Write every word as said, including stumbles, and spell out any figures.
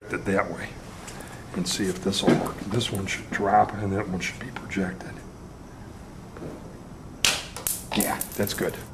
it that way and see if this will work. This one should drop and that one should be projected. Yeah, that's good.